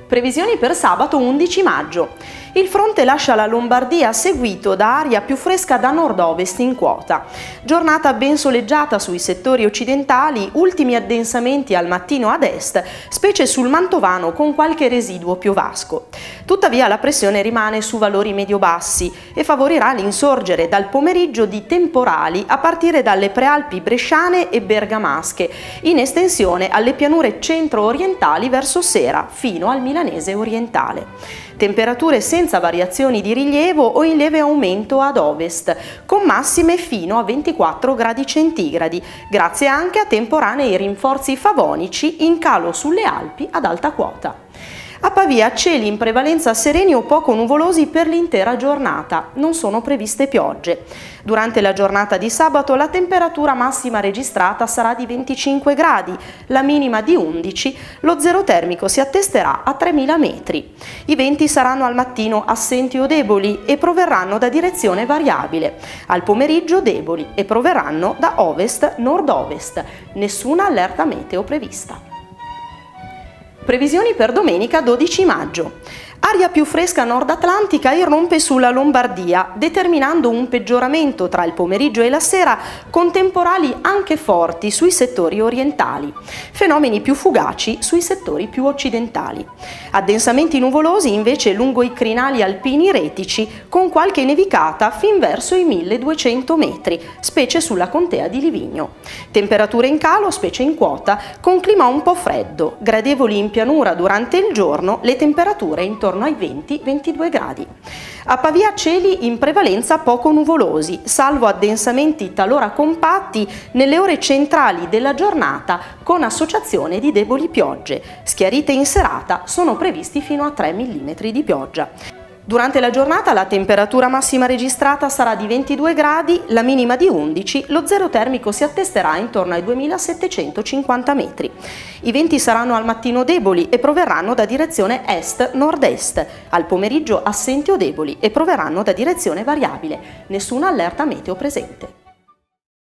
Previsioni per sabato 11 maggio. Il fronte lascia la Lombardia seguito da aria più fresca da nord-ovest in quota. Giornata ben soleggiata sui settori occidentali, ultimi addensamenti al mattino ad est, specie sul mantovano con qualche residuo piovasco. Tuttavia la pressione rimane su valori medio-bassi e favorirà l'insorgere dal pomeriggio di temporali a partire dalle prealpi bresciane e bergamasche, in estensione alle pianure centro-orientali verso sera fino al milanese orientale. Temperature senza variazioni di rilievo o in lieve aumento ad ovest, con massime fino a 24 gradi centigradi, grazie anche a temporanei rinforzi favonici in calo sulle Alpi ad alta quota. A Pavia cieli in prevalenza sereni o poco nuvolosi per l'intera giornata, non sono previste piogge. Durante la giornata di sabato la temperatura massima registrata sarà di 25 gradi, la minima di 11, lo zero termico si attesterà a 3000 metri. I venti saranno al mattino assenti o deboli e proverranno da direzione variabile, al pomeriggio deboli e proverranno da ovest-nord-ovest, nessuna allerta meteo prevista. Previsioni per domenica 12 maggio. Aria più fresca nord-atlantica irrompe sulla Lombardia, determinando un peggioramento tra il pomeriggio e la sera con temporali anche forti sui settori orientali, fenomeni più fugaci sui settori più occidentali. Addensamenti nuvolosi invece lungo i crinali alpini retici, con qualche nevicata fin verso i 1200 metri, specie sulla contea di Livigno. Temperature in calo, specie in quota, con clima un po' freddo, gradevoli in pianura durante il giorno, le temperature intorno ai 20-22 gradi. A Pavia cieli in prevalenza poco nuvolosi, salvo addensamenti talora compatti nelle ore centrali della giornata con associazione di deboli piogge. Schiarite in serata sono previsti fino a 3 mm di pioggia. Durante la giornata la temperatura massima registrata sarà di 22 gradi, la minima di 11, lo zero termico si attesterà intorno ai 2750 metri. I venti saranno al mattino deboli e proverranno da direzione est-nord-est, al pomeriggio assenti o deboli e proverranno da direzione variabile, nessuna allerta meteo presente.